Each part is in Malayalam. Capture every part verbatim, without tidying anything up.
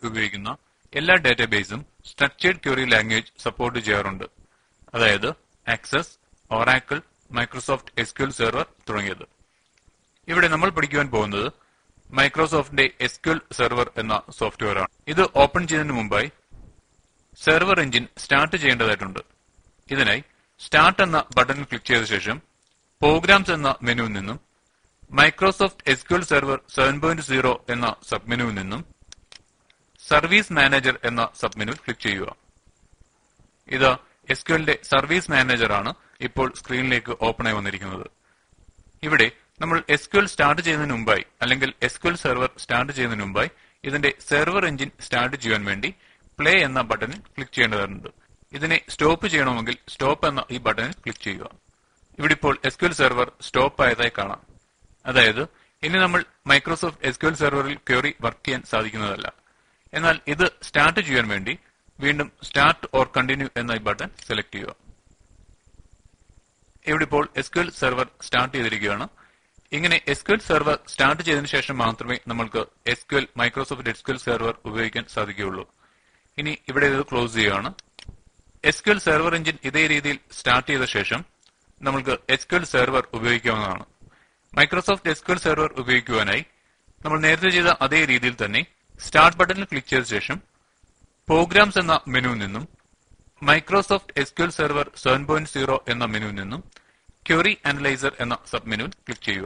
ഉപയോഗിക്കുന്ന എല്ലാ ഡാറ്റാബേസും സ്ട്രക്ചേർഡ് ക്വറി ലാംഗ്വേജ് സപ്പോർട്ട് ചെയ്യാറുണ്ട്. അതായത് Access, Oracle, Microsoft S Q L server തുടങ്ങിയത്. ഇവിടെ നമ്മൾ പഠിക്കുവാൻ പോകുന്നത് മൈക്രോസോഫ്റ്റിന്റെ എസ് ക്യു എൽ സെർവർ എന്ന സോഫ്റ്റ്വെയർ ആണ്. ഇത് ഓപ്പൺ ചെയ്യുന്നതിന് മുമ്പായി സെർവർ എഞ്ചിൻ സ്റ്റാർട്ട് ചെയ്യേണ്ടതായിട്ടുണ്ട്. ഇതിനായി സ്റ്റാർട്ട് എന്ന ബട്ടണിൽ ക്ലിക്ക് ചെയ്ത ശേഷം പ്രോഗ്രാംസ് എന്ന മെനുവിൽ നിന്നും Microsoft S Q L server seven point zero എന്ന സബ് മെനുവിൽ നിന്നും സർവീസ് മാനേജർ എന്ന സബ് മെനുവിൽ ക്ലിക്ക് ചെയ്യുക. ഇത് എസ് ക്യു എല്ലിന്റെ സർവീസ് മാനേജർ ആണ് ഇപ്പോൾ സ്ക്രീനിലേക്ക് ഓപ്പൺ ആയി വന്നിരിക്കുന്നത്. ഇവിടെ നമ്മൾ എസ് ക്യു എൽ സ്റ്റാർട്ട് ചെയ്യുന്നതിന് മുമ്പായി അല്ലെങ്കിൽ S Q L server start ചെയ്യുന്നതിന് മുമ്പായി ഇതിന്റെ സെർവർ എഞ്ചിൻ സ്റ്റാർട്ട് ചെയ്യാൻ വേണ്ടി പ്ലേ എന്ന ബട്ടണിൽ ക്ലിക്ക് ചെയ്യേണ്ടതുണ്ട്. ഇതിനെ സ്റ്റോപ്പ് ചെയ്യണമെങ്കിൽ സ്റ്റോപ്പ് എന്ന ഈ ബട്ടണിൽ ക്ലിക്ക് ചെയ്യുക. ഇവിടെ ഇപ്പോൾ S Q L server stop ആയതായി കാണാം. അതായത് ഇനി നമ്മൾ മൈക്രോസോഫ്റ്റ് എസ് ക്യു എൽ സെർവറിൽ ക്വറി വർക്ക് ചെയ്യാൻ സാധിക്കുന്നതല്ല. എന്നാൽ ഇത് സ്റ്റാർട്ട് ചെയ്യാൻ വേണ്ടി വീണ്ടും സ്റ്റാർട്ട് ഓർ കണ്ടിന്യൂ എന്ന ഈ ബട്ടൺ സെലക്ട് ചെയ്യുക. ഇവിടെ ഇപ്പോൾ S Q L server start ചെയ്തിരിക്കുകയാണ്. ഇങ്ങനെ S Q L server start ചെയ്തതിനു ശേഷം മാത്രമേ നമ്മൾക്ക് S Q L Microsoft S Q L server ഉപയോഗിക്കാൻ സാധിക്കുകയുള്ളൂ. ഇനി ഇവിടെ ഇത് ക്ലോസ് ചെയ്യുകയാണ്. S Q L server engine ഇതേ രീതിയിൽ സ്റ്റാർട്ട് ചെയ്ത ശേഷം നമ്മൾക്ക് എസ് ക്യു എൽ സെർവർ ഉപയോഗിക്കാവുന്നതാണ്. Microsoft S Q L server ഉപയോഗിക്കുവാനായി നമ്മൾ നേരത്തെ ചെയ്ത അതേ രീതിയിൽ തന്നെ സ്റ്റാർട്ട് ബട്ടണിൽ ക്ലിക്ക് ചെയ്ത ശേഷം പ്രോഗ്രാംസ് എന്ന മെനുവിൽ നിന്നും Microsoft S Q L server seven point zero എന്ന മെനുവിൽ നിന്നും ക്വറി അനലൈസർ എന്ന സബ് മെനുവിൽ ക്ലിക്ക് ചെയ്യുക.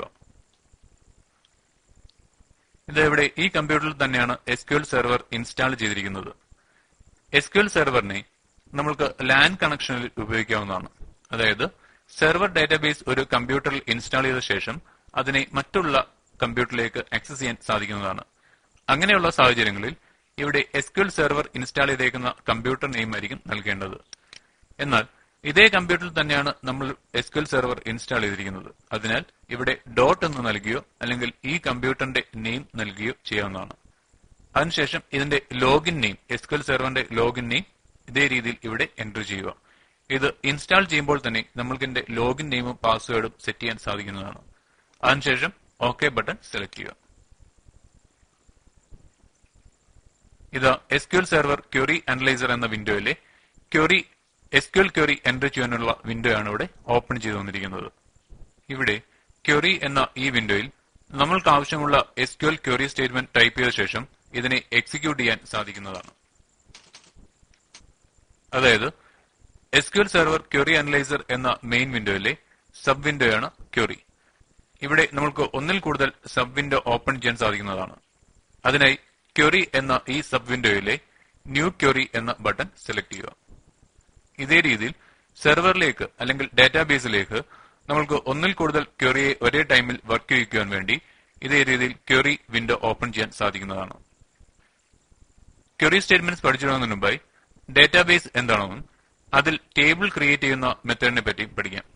ഇത് ഇവിടെ ഈ കമ്പ്യൂട്ടറിൽ തന്നെയാണ് S Q L server install ചെയ്തിരിക്കുന്നത്. എസ് ക്യു എൽ സെർവറിനെ നമ്മൾക്ക് ലാൻ കണക്ഷനിൽ ഉപയോഗിക്കാവുന്നതാണ്. അതായത് സെർവർ ഡാറ്റാബേസ് ഒരു കമ്പ്യൂട്ടറിൽ ഇൻസ്റ്റാൾ ചെയ്ത ശേഷം അതിനെ മറ്റുള്ള കമ്പ്യൂട്ടറിലേക്ക് ആക്സസ് ചെയ്യാൻ സാധിക്കുന്നതാണ്. അങ്ങനെയുള്ള സാഹചര്യങ്ങളിൽ ഇവിടെ S Q L server install ചെയ്തേക്കുന്ന കമ്പ്യൂട്ടർ നെയിം ആയിരിക്കും നൽകേണ്ടത്. എന്നാൽ ഇതേ കമ്പ്യൂട്ടറിൽ തന്നെയാണ് നമ്മൾ S Q L server install ചെയ്തിരിക്കുന്നത്. അതിനാൽ ഇവിടെ ഡോട്ട് എന്ന് നൽകിയോ അല്ലെങ്കിൽ ഈ കമ്പ്യൂട്ടറിന്റെ നെയിം നൽകിയോ ചെയ്യാവുന്നതാണ്. അതിനുശേഷം ഇതിന്റെ login name, S Q L സെർവറിന്റെ ലോഗിൻ നെയിം ഇതേ രീതിയിൽ ഇവിടെ എൻറ്റർ ചെയ്യുക. ഇത് ഇൻസ്റ്റാൾ ചെയ്യുമ്പോൾ തന്നെ നമ്മൾക്ക് ഇതിന്റെ ലോഗിൻ നെയിമും പാസ്വേഡും സെറ്റ് ചെയ്യാൻ സാധിക്കുന്നതാണ്. അതിനുശേഷം ഓക്കെ ബട്ടൺ സെലക്ട് ചെയ്യുക. ഇത് S Q L server query analyser എന്ന വിൻഡോയിലെ query S Q L query enter ചെയ്യാനുള്ള വിൻഡോ ആണ് ഇവിടെ ഓപ്പൺ ചെയ്തു വന്നിരിക്കുന്നത്. ഇവിടെ ക്വറി എന്ന ഈ വിൻഡോയിൽ നമ്മൾക്ക് ആവശ്യമുള്ള S Q L query statement type ചെയ്ത ശേഷം ഇതിനെ എക്സിക്യൂട്ട് ചെയ്യാൻ സാധിക്കുന്നതാണ്. അതായത് S Q L server query analyser എന്ന മെയിൻ വിൻഡോയിലെ സബ് വിൻഡോയാണ് ക്വറി. ഇവിടെ നമുക്ക് ഒന്നിൽ കൂടുതൽ സബ് വിൻഡോ ഓപ്പൺ ചെയ്യാൻ സാധിക്കുന്നതാണ്. അതിനായി ക്വറി എന്ന ഈ സബ് വിൻഡോയിലെ ന്യൂ ക്വറി എന്ന ബട്ടൺ സെലക്ട് ചെയ്യുക. ഇതേ രീതിയിൽ സെർവറിലേക്ക് അല്ലെങ്കിൽ ഡാറ്റാബേസിലേക്ക് നമ്മൾക്ക് ഒന്നിൽ കൂടുതൽ ക്വറിയെ ഒരേ ടൈമിൽ വർക്ക് ചെയ്യിക്കുവാൻ വേണ്ടി ഇതേ രീതിയിൽ ക്വറി വിൻഡോ ഓപ്പൺ ചെയ്യാൻ സാധിക്കുന്നതാണ്. ക്വറി സ്റ്റേറ്റ്മെന്റ്സ് പഠിച്ചിടുന്നതിന് മുമ്പായി ഡാറ്റാബേസ് എന്താണെന്നും അതിൽ ടേബിൾ ക്രിയേറ്റ് ചെയ്യുന്ന മെത്തേഡിനെ പറ്റി പഠിക്കാം.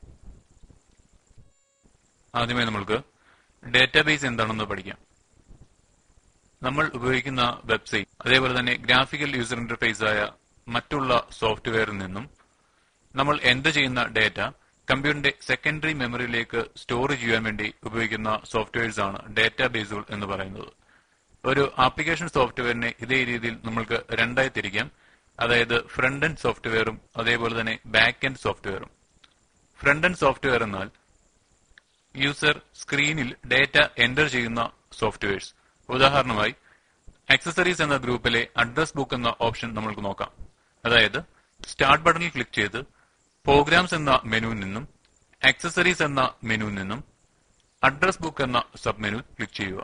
ആദ്യമേ നമ്മൾക്ക് ഡാറ്റാബേസ് എന്താണെന്ന് പഠിക്കാം. നമ്മൾ ഉപയോഗിക്കുന്ന വെബ്സൈറ്റ് അതേപോലെ തന്നെ ഗ്രാഫിക്കൽ യൂസർ ഇന്റർഫേസ് ആയ മറ്റുള്ള സോഫ്റ്റ്വെയറിൽ നിന്നും നമ്മൾ എൻ്റർ ചെയ്യുന്ന ഡാറ്റ കമ്പ്യൂട്ടറിന്റെ സെക്കൻഡറി മെമ്മറിയിലേക്ക് സ്റ്റോർ ചെയ്യാൻ വേണ്ടി ഉപയോഗിക്കുന്ന സോഫ്റ്റ്വെയർസ് ആണ് ഡാറ്റാബേസുകൾ എന്ന് പറയുന്നത്. ഒരു ആപ്ലിക്കേഷൻ സോഫ്റ്റ്വെയറിനെ ഇതേ രീതിയിൽ നമ്മൾക്ക് രണ്ടായി തിരിക്കാം. അതായത് ഫ്രണ്ട് എൻഡ് സോഫ്റ്റ്വെയറും അതേപോലെ തന്നെ ബാക്ക് എൻഡ് സോഫ്റ്റ്വെയറും. ഫ്രണ്ട് എൻഡ് സോഫ്റ്റ്വെയർ എന്നാൽ യൂസർ സ്ക്രീനിൽ ഡാറ്റ എൻ്റർ ചെയ്യുന്ന സോഫ്റ്റ്വെയർസ്. ഉദാഹരണമായി ആക്സസറീസ് എന്ന ഗ്രൂപ്പിലെ അഡ്രസ് ബുക്ക് എന്ന ഓപ്ഷൻ നമ്മൾക്ക് നോക്കാം. അതായത് സ്റ്റാർട്ട് ബട്ടണിൽ ക്ലിക്ക് ചെയ്ത് പ്രോഗ്രാംസ് എന്ന മെനുവിൽ നിന്നും ആക്സസറീസ് എന്ന മെനുവിൽ നിന്നും അഡ്രസ് ബുക്ക് എന്ന സബ് മെനുവിൽ ക്ലിക്ക് ചെയ്യുക.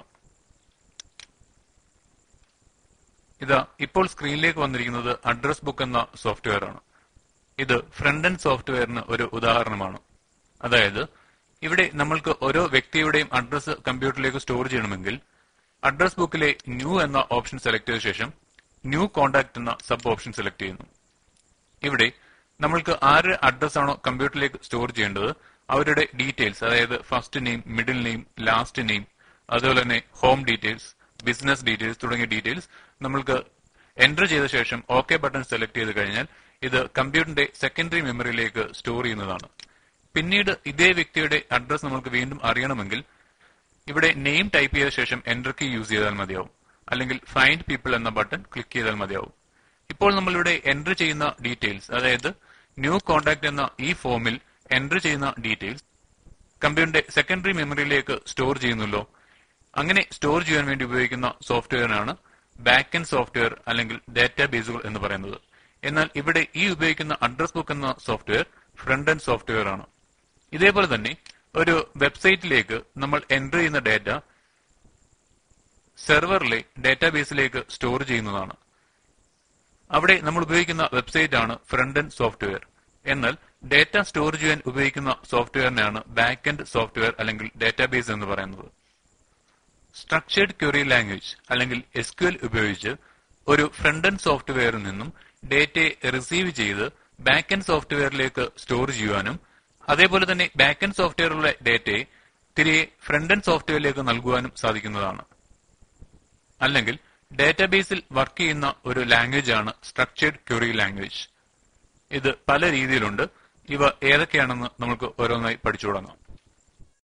ഇതാ ഇപ്പോൾ സ്ക്രീനിലേക്ക് വന്നിരിക്കുന്നത് അഡ്രസ് ബുക്ക് എന്ന സോഫ്റ്റ്വെയർ ആണ്. ഇത് ഫ്രണ്ട് എൻഡ് സോഫ്റ്റ്വെയറിന് ഒരു ഉദാഹരണമാണ്. അതായത് ഇവിടെ നമ്മൾക്ക് ഓരോ വ്യക്തിയുടെയും അഡ്രസ് കമ്പ്യൂട്ടറിലേക്ക് സ്റ്റോർ ചെയ്യണമെങ്കിൽ അഡ്രസ് ബുക്കിലെ ന്യൂ എന്ന ഓപ്ഷൻ സെലക്ട് ചെയ്ത ശേഷം ന്യൂ കോണ്ടാക്ട് എന്ന സബ് ഓപ്ഷൻ സെലക്ട് ചെയ്യുന്നു. ഇവിടെ നമ്മൾക്ക് ആരുടെ അഡ്രസ് ആണോ കമ്പ്യൂട്ടറിലേക്ക് സ്റ്റോർ ചെയ്യേണ്ടത് അവരുടെ ഡീറ്റെയിൽസ്, അതായത് first name, middle name, last name, അതുപോലെ തന്നെ ഹോം ഡീറ്റെയിൽസ്, ബിസിനസ് ഡീറ്റെയിൽസ് തുടങ്ങിയ ഡീറ്റെയിൽസ് നമ്മൾക്ക് എൻ്റർ ചെയ്ത ശേഷം ഓക്കെ ബട്ടൺ സെലക്ട് ചെയ്ത് കഴിഞ്ഞാൽ ഇത് കമ്പ്യൂട്ടറിന്റെ സെക്കൻഡറി മെമ്മറിയിലേക്ക് സ്റ്റോർ ചെയ്യുന്നതാണ്. പിന്നീട് ഇതേ വ്യക്തിയുടെ അഡ്രസ് നമുക്ക് വീണ്ടും അറിയണമെങ്കിൽ ഇവിടെ നെയിം ടൈപ്പ് ചെയ്ത ശേഷം എൻ്റർ കീ യൂസ് ചെയ്താൽ മതിയാവും. അല്ലെങ്കിൽ ഫൈൻഡ് പീപ്പിൾ എന്ന ബട്ടൺ ക്ലിക്ക് ചെയ്താൽ മതിയാവും. ഇപ്പോൾ നമ്മളിവിടെ എൻട്രി ചെയ്യുന്ന ഡീറ്റെയിൽസ്, അതായത് ന്യൂ കോണ്ടാക്ട് എന്ന ഈ ഫോമിൽ എൻട്രി ചെയ്യുന്ന ഡീറ്റെയിൽസ് കമ്പ്യൂട്ടറിന്റെ സെക്കൻഡറി മെമ്മറിയിലേക്ക് സ്റ്റോർ ചെയ്യുന്നല്ലോ. അങ്ങനെ സ്റ്റോർ ചെയ്യാൻ വേണ്ടി ഉപയോഗിക്കുന്ന സോഫ്റ്റ്വെയറിനാണ് ബാക്ക് എൻഡ് സോഫ്റ്റ്വെയർ അല്ലെങ്കിൽ ഡാറ്റാബേസുകൾ എന്ന് പറയുന്നത്. എന്നാൽ ഇവിടെ ഈ ഉപയോഗിക്കുന്ന അഡ്രസ് ബുക്ക് എന്ന സോഫ്റ്റ്വെയർ ഫ്രണ്ട് എൻഡ് സോഫ്റ്റ്വെയർ ആണ്. ഇതേപോലെ തന്നെ ഒരു വെബ്സൈറ്റിലേക്ക് നമ്മൾ എൻട്രി ചെയ്യുന്ന ഡാറ്റ സെർവറിലെ ഡാറ്റാബേസിലേക്ക് സ്റ്റോർ ചെയ്യുന്നതാണ്. അവിടെ നമ്മൾ ഉപയോഗിക്കുന്ന വെബ്സൈറ്റ് ആണ് ഫ്രണ്ട് എൻഡ് സോഫ്റ്റ്വെയർ. എന്നാൽ ഡാറ്റ സ്റ്റോർ ചെയ്യാൻ ഉപയോഗിക്കുന്ന സോഫ്റ്റ്വെയറിനാണ് ബാക്ക് എൻഡ് സോഫ്റ്റ്വെയർ അല്ലെങ്കിൽ ഡാറ്റാബേസ് എന്ന് പറയുന്നത്. സ്ട്രക്ചേർഡ് ക്വറി ലാംഗ്വേജ് അല്ലെങ്കിൽ എസ് ക്യു എൽ ഉപയോഗിച്ച് ഒരു ഫ്രണ്ട് എൻഡ് സോഫ്റ്റ്വെയറിൽ നിന്നും ഡേറ്റയെ റിസീവ് ചെയ്ത് ബാക്ക് എൻഡ് സോഫ്റ്റ്വെയറിലേക്ക് സ്റ്റോർ ചെയ്യുവാനും അതേപോലെ തന്നെ ബാക്ക് എൻഡ് സോഫ്റ്റ്വെയറിലെ ഡേറ്റയെ തിരികെ ഫ്രണ്ട് എൻഡ് സോഫ്റ്റ്വെയറിലേക്ക് നൽകുവാനും സാധിക്കുന്നതാണ്. അല്ലെങ്കിൽ ഡാറ്റാബേസിൽ വർക്ക് ചെയ്യുന്ന ഒരു ലാംഗ്വേജ് ആണ് സ്ട്രക്ചേർഡ് ക്വറി ലാംഗ്വേജ്. ഇത് പല രീതിയിലുണ്ട്. ഇവ ഏതൊക്കെയാണെന്ന് നമുക്ക് ഓരോന്നായി പഠിച്ചു തുടങ്ങാം.